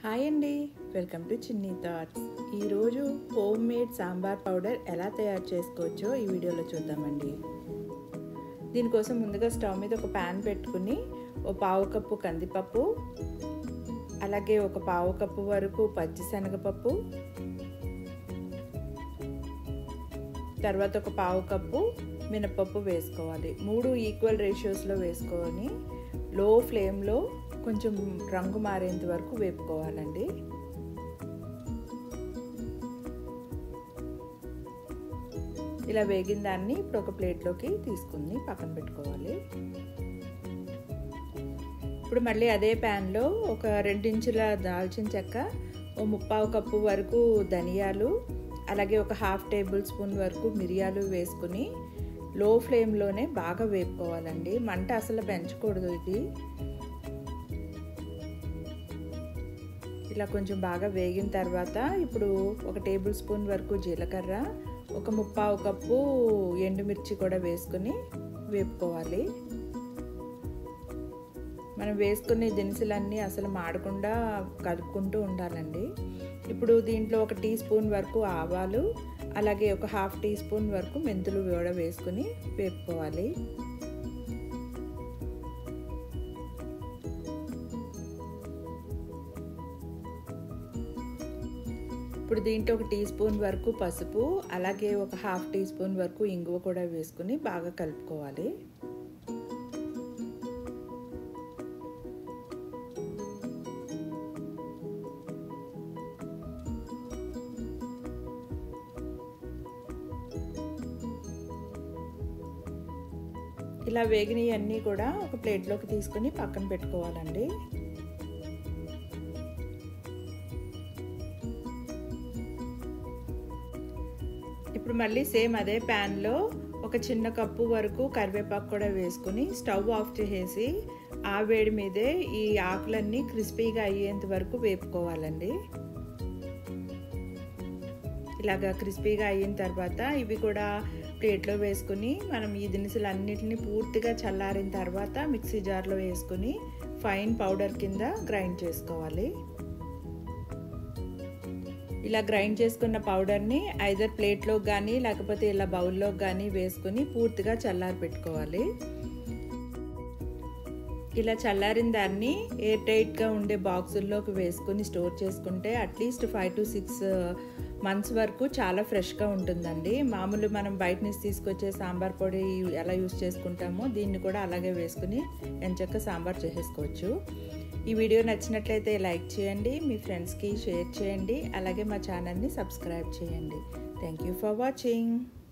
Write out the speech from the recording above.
Hi అండి, welcome to Chinni thoughts. ఈరోజు home made sambar powder ఎలా తయారు చేసుకోవచ్చో ఈ వీడియోలో చూద్దామండి. దీనికోసం ముందుగా స్టవ్ మీద ఒక ప్యాన్ పెట్టుకుని ఒక పావు కప్పు కందిపప్పు, అలాగే ఒక పావు కప్పు వరకు పచ్చిశనగపప్పు, తర్వాత ఒక పావు కప్పు మినపప్పు వేసుకోవాలి. 3 ఈక్వల్ రేషియోస్లో వేసుకొని లో ఫ్లేమ్లో కొంచెం రంగు మారేంత వరకు వేపుకోవాలండి. ఇలా వేగిన దాన్ని ఇప్పుడు ఒక ప్లేట్లోకి తీసుకుని పక్కన పెట్టుకోవాలి. ఇప్పుడు మళ్ళీ అదే ప్యాన్లో ఒక 2 ఇంచుల దాల్చిన చెక్క, ఓ 1/2 కప్పు వరకు ధనియాలు, అలాగే ఒక 1/2 టేబుల్ స్పూన్ వరకు మిరియాలు వేసుకుని లో ఫ్లేమ్లోనే బాగా వేపుకోవాలండి. మంట అసలు పెంచకూడదు. ఇది ఇలా కొంచెం బాగా వేగిన తర్వాత ఇప్పుడు ఒక టేబుల్ స్పూన్ వరకు జీలకర్ర, ఒక 1/2 కప్పు ఎండుమిర్చి కూడా వేసుకుని వేపుకోవాలి. మనం వేసుకునే దినుసులన్నీ అసలు మాడకుండా కలుపుకుంటూ ఉండాలండి. ఇప్పుడు దీంట్లో ఒక టీ స్పూన్ వరకు ఆవాలు, అలాగే ఒక 1/2 టీ స్పూన్ వరకు మెంతులు కూడా వేసుకుని వేపుకోవాలి. ఇప్పుడు దీంట్లో ఒక టీ స్పూన్ వరకు పసుపు, అలాగే ఒక 1/2 టీ స్పూన్ వరకు ఇంగువ కూడా వేసుకుని బాగా కలుపుకోవాలి. ఇలా వేగినవన్నీ కూడా ఒక ప్లేట్లోకి తీసుకుని పక్కన పెట్టుకోవాలండి. ఇప్పుడు మళ్ళీ సేమ్ అదే ప్యాన్లో ఒక చిన్న కప్పు వరకు కరివేపాకు కూడా వేసుకుని స్టవ్ ఆఫ్ చేసేసి ఆ వేడి మీదే ఈ ఆకులన్నీ క్రిస్పీగా అయ్యేంత వరకు వేపుకోవాలండి. ఇలాగా క్రిస్పీగా అయిన తర్వాత ఇవి కూడా ప్లేట్లో వేసుకుని మనం ఈ దినుసులన్నిటిని పూర్తిగా చల్లారిన తర్వాత మిక్సీ జార్లో వేసుకుని ఫైన్ పౌడర్ కింద గ్రైండ్ చేసుకోవాలి. ఇలా గ్రైండ్ చేసుకున్న పౌడర్ని ఐదర్ ప్లేట్లో కానీ లేకపోతే ఇలా బౌల్లో కానీ వేసుకుని పూర్తిగా చల్లారి పెట్టుకోవాలి. ఇలా చల్లారిన దాన్ని ఎయిర్ టైట్గా ఉండే బాక్సుల్లోకి వేసుకుని స్టోర్ చేసుకుంటే అట్లీస్ట్ 5 to 6 months వరకు చాలా ఫ్రెష్గా ఉంటుందండి. మామూలు మనం బయట నుంచి తీసుకొచ్చే సాంబార్ పొడి ఎలా యూస్ చేసుకుంటామో దీన్ని కూడా అలాగే వేసుకుని ఎంచక్కా సాంబార్ చేసేసుకోవచ్చు. ఈ వీడియో నచ్చినట్లయితే లైక్ చేయండి, మీ ఫ్రెండ్స్కి షేర్ చేయండి, అలాగే మా ఛానల్ని సబ్స్క్రైబ్ చేయండి. Thank you for watching.